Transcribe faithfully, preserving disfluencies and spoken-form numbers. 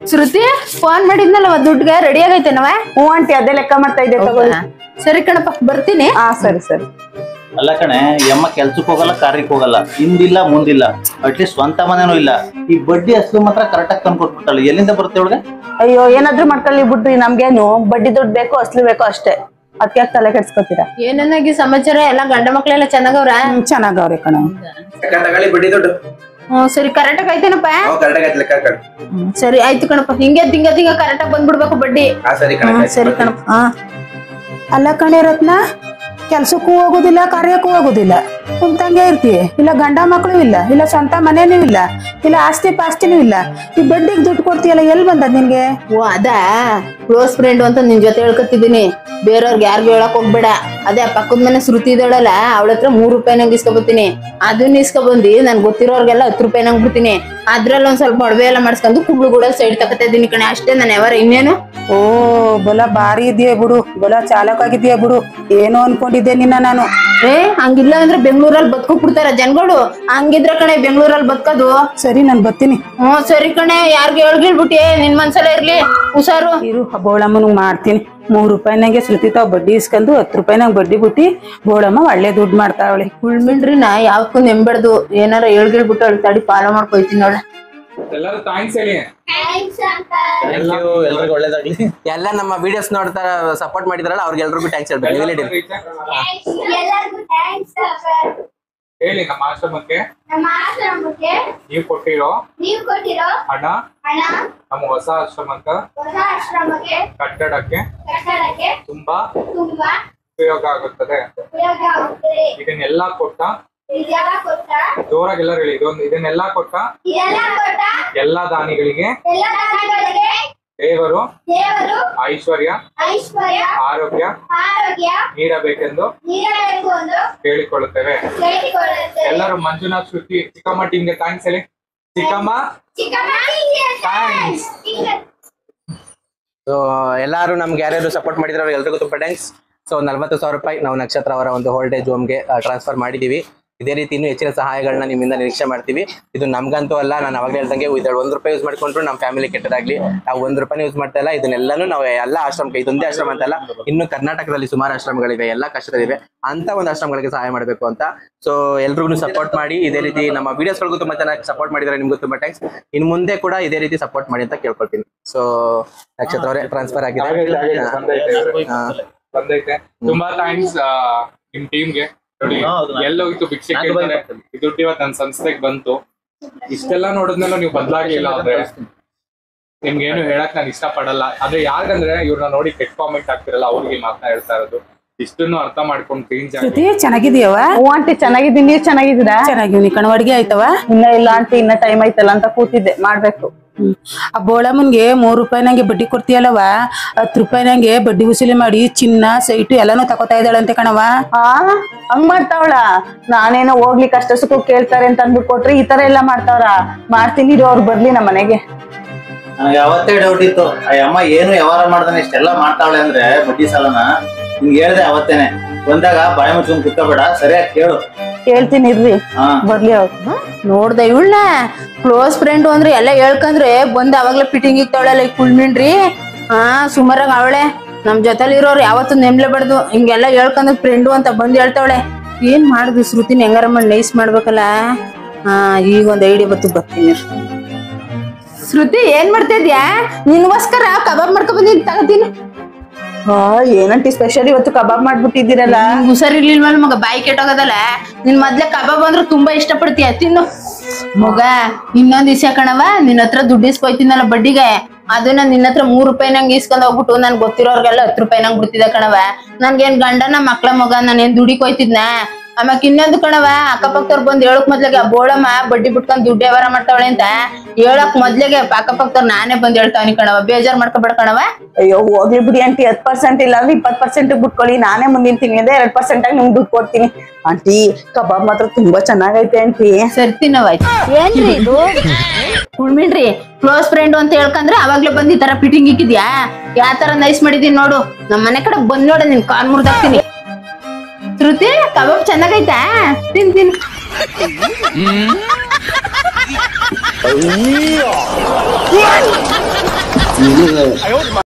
ಶ್ರುತಿ phone ಮಾಡಿದ್ನಲ್ಲ ದುಡ್ಡಿಗೆ ready ಆಗೈತೇನವ? ಹ್ಞೂ ಆಂಟಿ ಅದೇ ಲೆಕ್ಕ ಮಾಡ್ತಾ ಇದ್ದೆ ತಗೊಳ್ಳಿ. ಸರಿ ಕಣಪ್ಪ ಬರ್ತೀನಿ. ಹಾ ಸರಿ ಸರಿ. ಅಲ್ಲ ಕಣೆ ಯಮ್ಮ ಕೆಲ್ಸಕ್ಕೆ ಹೋಗಲ್ಲ ಕಾರ್ಯಕ್ಕೆ ಹೋಗಲ್ಲ ಹಿಂದಿಲ್ಲ ಮುಂದಿಲ್ಲ ಅಟ್ಲೀಸ್ಟ್ ಸ್ವಂತ ಮನೇನೂ ಇಲ್ಲ. ಈ ಬಡ್ಡಿ ಅಸಲು ಮಾತ್ರ ಕರೆಕ್ಟ್ ಆಗಿ ತಂದು ಕೊಟ್ಬಿಟ್ಟಾಳೆ. ಎಲ್ಲಿಂದ ಬರುತ್ತೆ ಅವಳಿಗೆ? ಅಯ್ಯೋ ಏನಾದ್ರೂ ಮಾಡ್ಕೊಳ್ಳಿ ಬಿಡ್ರಿ, ನಮ್ಗೇನು ಬಡ್ಡಿ ದುಡ್ಡು ಬೇಕು ಅಸ್ಲು ಬೇಕು ಅಷ್ಟೇ. ಅದಕ್ಕೆ ತಲೆ ಕೆಡ್ಸ್ಕೊತೀರಾ? ಏನಾಗಿ ಸಮಾಚಾರ? ಎಲ್ಲ ಗಂಡ ಮಕ್ಳೆಲ್ಲ ಚೆನ್ನಾಗವ್ರ? ಚೆನ್ನಾಗವ್ರೆ ಕಣ. ಬಡ್ಡಿ ದುಡ್ಡು ಹ್ಮ್ ಸರಿ ಕರೆಕ್ಟ್ ಆಗಿ ಆಯ್ತೇನಪ್ಪ? ಸರಿ ಆಯ್ತು ಕಣಪ್ಪ. ಹಿಂಗೆ ತಿಂಗ ತಿಂಗ ಕರೆಕ್ಟ್ ಆಗಿ ಬಂದ್ಬಿಡ್ಬೇಕು ಬಡ್ಡಿ. ಸರಿ ಕಣಪ್ಪ. ಹಾ ಅಲ್ಲ ಕಣೆ ರತ್ನ, ಕೆಲ್ಸಕ್ಕೂ ಹೋಗುದಿಲ್ಲ ಕಾರ್ಯಕ್ಕೂ ಹೋಗುದಿಲ್ಲ, ಕುಂತಂಗೆ ಇರ್ತೀವಿ. ಇಲ್ಲ ಗಂಡ ಮಕ್ಕಳು ಇಲ್ಲ, ಇಲ್ಲ ಸ್ವಂತ ಮನೇನೂ ಇಲ್ಲ, ಇಲ್ಲ ಆಸ್ತಿ ಪಾಸ್ತಿನೂ ಇಲ್ಲ. ಈ ಬಡ್ಡಿಗೆ ದುಡ್ಡು ಕೊಡ್ತೀಯಲ್ಲ, ಎಲ್ಲಿ ಬಂದದ್ ನಿನ್ಗೆ? ಓ ಅದ ಕ್ಲೋಸ್ ಫ್ರೆಂಡ್ ಅಂತ ನಿನ್ ಜೊತೆ ಹೇಳ್ಕೊತಿದ್ದೀನಿ. ಬೇರೆಯವ್ರಿಗೆ ಯಾರಿಗೂ ಹೇಳಕ್ ಹೋಗ್ಬೇಡ. ಅದೇ ಪಕ್ಕದ ಮನೆ ಶ್ರುತಿ ಇದ್ದಾಳಲ್ಲ, ಅವಳ ಹತ್ರ ಮೂರ್ ರೂಪಾಯಿ ನಂಗೆ ಇಸ್ಕೊಬತ್ತೀನಿ. ಅದನ್ನ ಇಸ್ಕೊಬಂದಿ ನನ್ ಗೊತ್ತಿರೋರ್ಗೆಲ್ಲ ಹತ್ತು ರೂಪಾಯಿ ನಂಗೆ ಬಿಡ್ತೀನಿ. ಅದ್ರಲ್ಲಿ ಒಂದ್ ಸ್ವಲ್ಪ ಒಡವೆ ಎಲ್ಲ ಮಾಡ್ಸ್ಕೊಂಡು ಕುಬ್ಳು ಕೂಡ ಸೈಡ್ ತಗೋತಾ ಇದೀನಿ ಕಣೆ. ಅಷ್ಟೇ ನಾನು ಯಾವಾರ ಇನ್ನೇನು. ಓ ಬಲ ಬಾರಿ ಇದೆಯಾ ಬಿಡು, ಬಲ ಚಾಲಕ ಆಗಿದೆಯಾ ಬಿಡು. ಏನು ಅನ್ಕೊಂಡಿದ್ದೆ ನಿನ್ನ ನಾನು. ಏ ಹಂಗಿಲ್ಲ ಅಂದ್ರೆ ಬೆಂಗ್ಳೂರಲ್ಲಿ ಬದುಕೋಕ್ ಬಿಡ್ತಾರ ಜನಗಳು. ಹಂಗಿದ್ರ ಕಣೆ ಬೆಂಗ್ಳೂರಲ್ಲಿ ಬದುಕೋದು. ಸರಿ ನಾನ್ ಬರ್ತೀನಿ. ಹ್ಮ್ ಸರಿ ಕಣೆ. ಯಾರ್ಗೆ ಹೇಳ್ಗಿಳ್ಬಿಟ್ಟಿ ನಿನ್ ಮನ್ಸಲ್ಲ ಇರ್ಲಿ ಹುಷಾರು. ಇರು ಬೋಳಮ್ಮನಿಗೆ ಮಾಡ್ತೀನಿ. ಮೂರ್ ರೂಪಾಯಿ ನಂಗೆ ಶ್ರುತಿ ತಾವ್ ಬಡ್ಡಿ ಇಸ್ಕೊಂಡು ಹತ್ತು ರೂಪಾಯಿ ನಂಗೆ ಬಡ್ಡಿ ಬಿಟ್ಟಿ ಬೋಳಮ್ಮ ಒಳ್ಳೆ ದುಡ್ಡು ಮಾಡ್ತಾವಳೆ. ಉಳ್ಮಿನ್ರಿನ ಯಾವಕ್ಕೂ ನೆಂಬೆಡ್ದು. ಏನಾರ ಹೇಳ್ಗಿಳ್ಬಿಟ್ಟು ಅವಳು ತಡಿ ಫಾಲೋ ಮಾಡ್ಕೊಯ್ತೀನಿ ಅವಳೆ. ಎಲ್ಲರೂ ಥ್ಯಾಂಕ್ಸ್ ಹೇಳಿ. ಎಲ್ರಿಗೂ ಒಳ್ಳೇದಾಗ್ಲಿ. ಎಲ್ಲ ನಮ್ಮ ವಿಡಿಯೋಸ್ ನೋಡ್ತಾ ಸಪೋರ್ಟ್ ಮಾಡಿದ್ರಲ್ಲ ಅವ್ರಿಗೆಲ್ರಿಗೂ ಥ್ಯಾಂಕ್ಸ್ ಹೇಳ್ಬೇಕು. ಹೇಳಿ ನಮ್ಮ ಆಶ್ರಮಕ್ಕೆ ನೀವು ಕೊಟ್ಟಿರೋ ನೀವು ಕೊಟ್ಟಿರೋ ಹಣ ಹಣ ನಮ್ಮ ಹೊಸ ಆಶ್ರಮಕ್ಕ ಹೊಸ ಆಶ್ರಮಕ್ಕೆ ಕಟ್ಟಡಕ್ಕೆ ಕಟ್ಟಡಕ್ಕೆ ತುಂಬಾ ತುಂಬಾ ಉಪಯೋಗ ಆಗುತ್ತದೆ. ಉಪಯೋಗ ಆಗುತ್ತದೆ. ಇದನ್ನೆಲ್ಲ ಕೊಟ್ಟ ಇದೆಲ್ಲ ಕೊಟ್ಟ ಜೋರಾಗಿ ಎಲ್ಲರೂ ಹೇಳಿ. ಇದೊಂದು ಇದನ್ನೆಲ್ಲ ಕೊಟ್ಟ ಇದೆಲ್ಲ ಕೊಟ್ಟ ಎಲ್ಲಾ ದಾನಿಗಳಿಗೆ ಎಲ್ಲ ದಾನಿಗಳಿಗೆ ದೇವರು ದೇವರು ಐಶ್ವರ್ಯ ಐಶ್ವರ್ಯ ಆರೋಗ್ಯ ಆರೋಗ್ಯ ನೀಡಬೇಕೆಂದು ನೀಡಬೇಕು ಎಂದು ಕೇಳಿಕೊಳ್ಳುತ್ತೇವೆ. ಕೇಳಿಕೊಳ್ಳುತ್ತೇವೆ. ಎಲ್ಲರೂ ಮಂಜುನಾಥ್ ಶ್ರುತಿ ಚಿಕ್ಕಮ್ಮ ಟೀಮ್ಗೆ ಥ್ಯಾಂಕ್ಸ್ ಹೇಳಿ. ಚಿಕ್ಕಮ್ಮ ಚಿಕ್ಕಮ್ಮ ಥ್ಯಾಂಕ್ಸ್. ಸೊ ಎಲ್ಲರೂ ನಮ್ಗೆ ಯಾರ್ಯಾರು ಸಪೋರ್ಟ್ ಮಾಡಿದ್ರೆ ಅವ್ರಿಗೆ ಎಲ್ರಿಗೂ ತುಂಬ ಥ್ಯಾಂಕ್ಸ್. ಸೊ ನಲ್ವತ್ತು ಸಾವಿರ ರೂಪಾಯಿ ನಾವು ನಕ್ಷತ್ರ ಅವರ ಒಂದು ಹೋಲ್ಡೇಜ್ ಹೋಮ್ಗೆ ಟ್ರಾನ್ಸ್ಫರ್ ಮಾಡಿದ್ದೀವಿ. ಇದೇ ರೀತಿ ಇನ್ನೂ ಹೆಚ್ಚಿನ ಸಹಾಯಗಳನ್ನ ನಿಮ್ಮಿಂದ ನಿರೀಕ್ಷೆ ಮಾಡ್ತೀವಿ. ಇದು ನಮ್ಗಂತೂ ಅಲ್ಲ, ನಾನು ಅವಾಗ ಹೇಳ್ದಂಗೆ ಇದ್ರಲ್ಲಿ ಒಂದು ರೂಪಾಯಿ ಯೂಸ್ ಮಾಡ್ಕೊಂಡ್ರು ನಮ್ಮ ಫ್ಯಾಮಿಲಿ ಕೆಟ್ಟದಾಗ್ಲಿ. ನಾವು ಒಂದು ರೂಪಾಯಿ ಯೂಸ್ ಮಾಡ್ತಾ ಇಲ್ಲ. ಇದನ್ನೆಲ್ಲನೂ ನಾವು ಎಲ್ಲ ಆಶ್ರಮಕ್ಕೆ, ಇದೊಂದೇ ಆಶ್ರಮ ಅಂತಲ್ಲ, ಇನ್ನು ಕರ್ನಾಟಕದಲ್ಲಿ ಸುಮಾರು ಆಶ್ರಮಗಳಿವೆ, ಎಲ್ಲ ಕಷ್ಟದಲ್ಲಿವೆ, ಅಂತ ಒಂದು ಆಶ್ರಮಗಳಿಗೆ ಸಹಾಯ ಮಾಡಬೇಕು ಅಂತ. ಸೊ ಎಲ್ರಿಗೂ ಸಪೋರ್ಟ್ ಮಾಡಿ. ಇದೇ ರೀತಿ ನಮ್ಮ ವಿಡಿಯೋಸ್ಗಳಿಗೂ ತುಂಬಾ ಚೆನ್ನಾಗಿ ಸಪೋರ್ಟ್ ಮಾಡಿದ್ರೆ ನಿಮ್ಗೂ ತುಂಬಾ ಥ್ಯಾಂಕ್ಸ್. ಇನ್ನು ಮುಂದೆ ಕೂಡ ಇದೇ ರೀತಿ ಸಪೋರ್ಟ್ ಮಾಡಿ ಅಂತ ಕೇಳ್ಕೊಳ್ತೀನಿ. ಸೊ ನಕ್ಷತ್ರ ಅವರೇ ಟ್ರಾನ್ಸ್ಫರ್ ಆಗಿದೆ. ಬಂದೈತೆ. ತುಂಬಾ ಥ್ಯಾಂಕ್ಸ್ ನಿಮ್ ಟೀಮ್ಗೆ. ನೋಡಿ ಎಲ್ಲೋಗಿತ್ತು ಭಿಕ್ಷೆ ಕೇಳ್ತಾರೆ, ದುಡ್ಡು ಇವತ್ತು ನನ್ನ ಸಂಸ್ಥೆಗೆ ಬಂತು. ಇಷ್ಟೆಲ್ಲ ನೋಡಿದ್ಮೇಲೆ ನೀವು ಬದಲಾಗಿಲ್ಲ ಅಂದ್ರೆ ನಿಮ್ಗೇನು ಹೇಳಕ್ ನಾನು ಇಷ್ಟ ಪಡಲ್ಲ. ಆದ್ರೆ ಯಾಕಂದ್ರೆ ಇವ್ರನ್ನ ನೋಡಿ ಕೆಟ್ಟ ಕಾಮೆಂಟ್ ಆಗ್ತಿರಲ್ಲ, ಅವ್ರಿಗೆ ಮಾತನ್ನ ಹೇಳ್ತಾ ಇರೋದು. ಇಷ್ಟನ್ನು ಅರ್ಥ ಮಾಡ್ಕೊಂಡು ಕ್ಲೀನ್ ಶ್ರುತಿ ಚೆನ್ನಾಗಿದೀಯವ? ಹ್ಞೂ ಆಂಟಿ ಚೆನ್ನಾಗಿದ್ದೀನಿ. ನೀವ್ ಚೆನ್ನಾಗಿದ್ದೀರಾ? ಚೆನ್ನಾಗಿವ್ನಿ ಕಣ. ಅಡ್ಗೆ ಆಯ್ತವ? ಇನ್ನ ಇಲ್ಲ ಆಂಟಿ, ಇನ್ನ ಟೈಮ್ ಆಯ್ತಲ್ಲ ಅಂತ ಕೂತಿದ್ದೆ, ಮಾಡ್ಬೇಕು. ಆ ಬೋಳಮ್ಮನ್ಗೆ ಮೂರ್ ರೂಪಾಯಿ ನಂಗೆ ಬಡ್ಡಿ ಕೊಡ್ತೀಯಲ್ಲವ, ಹತ್ತು ರೂಪಾಯಿ ನಂಗೆ ಬಡ್ಡಿ ವಸೂಲಿ ಮಾಡಿ ಚಿನ್ನ ಸೈಟು ಎಲ್ಲಾನು ತಗೋತಾ ಇದ್ದಾಳಂತೆ ಕಣವ. ಹಾ ಹಂಗ್ ಮಾಡ್ತಾವಳ? ನಾನೇನೋ ಹೋಗ್ಲಿಕ್ಕೆ ಅಷ್ಟ ಸುಖ ಕೇಳ್ತಾರೆ ಅಂತ ಅಂದ್ಬಿಟ್ಟು ಕೊಟ್ರೆ ಈ ತರ ಎಲ್ಲಾ ಮಾಡ್ತಾವ್ರ? ಮಾಡ್ತೀನಿ ಇರೋ ಅವ್ರು ಬರ್ಲಿ ನಮ್ಮ ಮನೆಗೆ. ನನಗೆ ಅವತ್ತೇ ಡೌಟ್ ಇತ್ತು, ಆ ಅಮ್ಮ ಏನು ವ್ಯವಹಾರ ಮಾಡ್ದಾನೆ ಇಷ್ಟೆಲ್ಲ ಮಾಡ್ತಾವಳೆ ಅಂದ್ರೆ ಬಡ್ಡಿ ಸಾಲನ. ನಿಮ್ಗೆ ಹೇಳ್ದೆ ಅವತ್ತೇನೆ, ಬಂದಾಗ ಬಾಯಿ ಮುಚ್ಕೊಂಡ್ ಕುತ್ಕೋಬೇಡ, ಸರಿಯಾಗಿ ಕೇಳು. ಹೇಳ್ತೀನಿ ಇರ್ರಿ, ಬರ್ಲಿ ಅವ್ರು. ನೋಡ್ದ ಇವಳ್ನ ಕ್ಲೋಸ್ ಫ್ರೆಂಡ್ ಅಂದ್ರೆ ಎಲ್ಲ ಹೇಳ್ಕಂದ್ರೆ ಬಂದ್ ಅವಾಗ್ಲೇ ಫಿಟ್ಟಿಂಗ್ ಇಕ್ತಾವಳಲ್ಲ ಈ ಕುಳ್ಮಿನ್ರಿ. ಹಾ ಸುಮಾರಾಗ ಅವಳೆ ನಮ್ ಜೊತೆಲಿ ಇರೋರು ಯಾವತ್ತೂ ನೆಮ್ಲೇಬಾರ್ದು. ಹಿಂಗೆಲ್ಲ ಹೇಳ್ಕಂದ್ರೆ ಫ್ರೆಂಡು ಅಂತ ಬಂದ್ ಹೇಳ್ತಾವಳೆ. ಏನ್ ಮಾಡುದು ಶ್ರುತಿನ ಹೆಂಗಾರ ಮಾಡಿ ನೈಸ್ ಮಾಡ್ಬೇಕಲ್ಲ. ಹಾ ಈಗ ಒಂದ್ ಐಡಿಯಾ ಬತ್ತು, ಬರ್ತೀನಿ. ಶ್ರುತಿ ಏನ್ ಮಾಡ್ತಾ ಇದ್ಯಾ? ನಿನ್ಗೋಸ್ಕರ ಕಬಾಬ್ ಮಾಡ್ಕೊ ಬಂದಿದ್ ತಗೋತೀನಿ. ಹಾ ಏನಂಟಿ ಸ್ಪೆಷಲ್ ಇವತ್ತು ಕಬಾಬ್ ಮಾಡ್ಬಿಟ್ಟಿದ್ದೀರಲ್ಲ? ಹುಷಾರಿರ್ಲಿಲ್ವಲ್ಲ ಮಗ, ಬಾಯಿ ಕೆಟ್ಟೋಗದಲ್ಲ. ನಿನ್ ಮೊದ್ಲೇ ಕಬಾಬ್ ಅಂದ್ರೆ ತುಂಬಾ ಇಷ್ಟ ಪಡ್ತೀಯ, ತಿನ್ನು ಮಗ. ಇನ್ನೊಂದ್ ಇಸ್ಯ ಕಣವ, ನಿನ್ ಹತ್ರ ದುಡ್ಡು ಇಸ್ಕೊಯ್ತೀನಲ್ಲ ಬಡ್ಡಿಗೆ, ಅದನ್ನ ನಿನ್ನ ಹತ್ರ ಮೂರ್ ರೂಪಾಯಿ ನಂಗೆ ಇಸ್ಕೊಂಡ್ ಹೋಗ್ಬಿಟ್ಟು ನನ್ ಗೊತ್ತಿರೋರ್ಗೆಲ್ಲ ಹತ್ತು ರೂಪಾಯಿ ನಂಗೆ ಬಿಡ್ತಿದ್ದ ಕಣವ. ನನ್ಗೇನ್ ಗಂಡನ ಮಕ್ಳ ಮಗ, ನಾನೇನ್ ದುಡಿಕ್ ಹೋಯ್ತಿದ್ನ? ಆಮ್ಯಾಕ ಇನ್ನೊಂದು ಕಣವ, ಅಕ್ಕಪಕ್ಕದವ್ರು ಬಂದ್ ಹೇಳಕ್ ಮೊದ್ಲಿಗೆ ಬೋಳಮ್ಮ ಬಡ್ಡಿ ಬಿಟ್ಕೊಂಡ್ ದುಡ್ಡು ವ್ಯವಹಾರ ಮಾಡ್ತಾವಳೆ ಅಂತ ಹೇಳಕ್ ಮೊದ್ಲಿಗೆ ಅಕ್ಕಪಕ್ಕದವ್ರು ನಾನೇ ಬಂದ್ ಹೇಳ್ತಾವನಿ ಕಣವ. ಬೇಜಾರ್ ಮಾಡ್ಕೊಬೇಡ ಕಣವ. ಅಯ್ಯೋ ಹೋಗ್ಲಿ ಬಿಡಿ ಆಂಟಿ, ಹತ್ ಪರ್ಸೆಂಟ್ ಇಲ್ಲ ಅಂದ್ರೆ ಇಪ್ಪತ್ ಪರ್ಸೆಂಟ್ ಬಿಟ್ಕೊಳ್ಳಿ, ನಾನೇ ಮುಂದಿನ ತಿಂಗಳಿಂದ ಎರಡ್ ಪರ್ಸೆಂಟ್ ಆಗಿ ನಿಮ್ಗೆ ದುಡ್ಡು ಕೊಡ್ತೀನಿ. ಆಂಟಿ ಕಬಾಬ್ ಮಾತ್ರ ತುಂಬಾ ಚೆನ್ನಾಗೈತೆ ಆಂಟಿ. ಸರಿ ತಿನ್ನವಾಯ್ತು. ಏನ್ರಿ ಇದು ಉಳ್ಮಿನ್ರಿ? ಕ್ಲೋಸ್ ಫ್ರೆಂಡ್ ಅಂತ ಹೇಳ್ಕಂದ್ರೆ ಅವಾಗ್ಲೇ ಬಂದ್ ಈ ತರ ಫಿಟ್ಟಿಂಗ್ ಇಕ್ಕಿದ್ಯಾ? ಯಾವ ತರ ನೈಸ್ ಮಾಡಿದೀನಿ ನೋಡು. ನಮ್ ಮನೆ ಕಡೆ ಬಂದ್ ನೋಡ, ನಿನ್ ಕಾಲ್ ಮುರ್ದಾಕ್ತೀನಿ. ಶ್ರುತಿ ಕಬಾಬ್ ಚೆನ್ನಾಗೈತಾ? ತಿನ್ ತಿನ್. Mm-hmm. ನಿನಗೆ